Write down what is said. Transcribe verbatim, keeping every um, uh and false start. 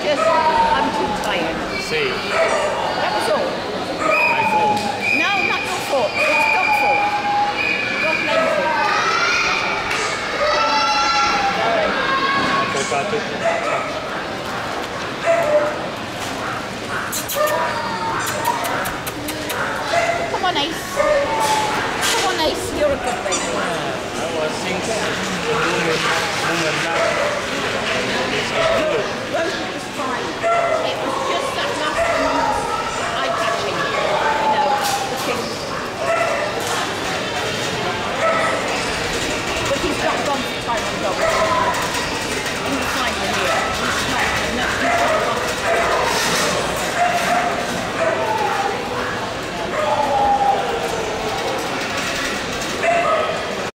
just, I'm too tired. See. That was all. My fault. No, not your fault. It's dog fault. Dog lazy. Sorry. I forgot to